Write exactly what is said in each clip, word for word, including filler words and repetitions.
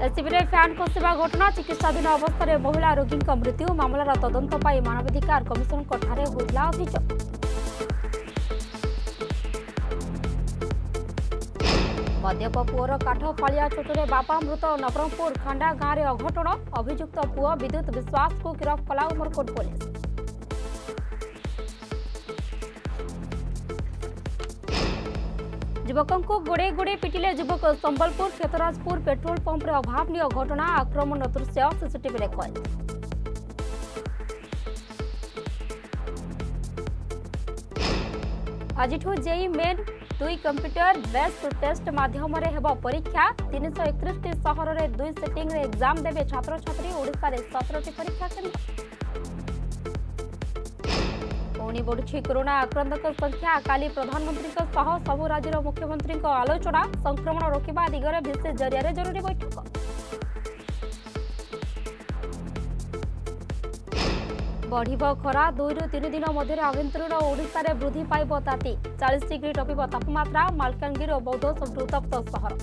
ACB fan खसवा घटना चिकित्साधीन अवस्था महिला रोगी मृत्यु मामलार तदंत मानवाधिकार कमिशन होता अभियोग। मद्यप पुअर काठ फालिया चोटरे बापा मृत नवरंगपुर खांडा गांव में अघटन अभियुक्त पुओ विद्युत विश्वास को गिरफ्त कला उमरकोट पुलिस। युवकों को गोड़े गोड़े पिटिले युवक संबलपुर क्षेत्रराजपुर पेट्रोल पंप अभावनीय घटना आक्रमण दृश्य सीसीटीवी रे कैद। आज जेई मेन दुई कंप्यूटर बेस्ड टेस्ट माध्यम हेब परीक्षा तीन सौ एकतीस सहर में दुई सिटिंग रे एग्जाम देवे छात्र छात्री ओडिशा रे सत्रह परीक्षा केन्द्र। पुणी बढ़ुछि कोरोना आक्रांतक संख्या काली प्रधानमंत्री सबु राज्यर मुख्यमंत्री आलोचना संक्रमण रोकवा दिगरे भिसी जरिया जरूरी बैठक। बढ़िब खरा दुई रु तीन दिन मध्य आभ्यंतरीण ओडिशा रे वृद्धि पाइब ताती चालीस डिग्री टपिब तापमात्रा मालकानगिरी और बौद्ध सबुठु उत्तप्त सहर।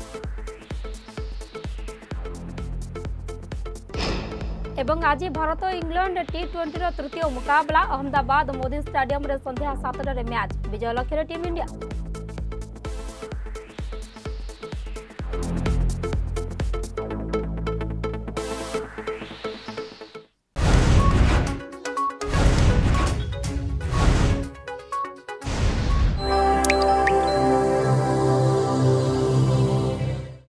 एवं आज भारत इंग्लैंड टी ट्वेंटी तृतीय मुकाबला अहमदाबाद मोदी स्टेडियम रे संध्या सातटा मैच विजय लक्ष्य टीम इंडिया।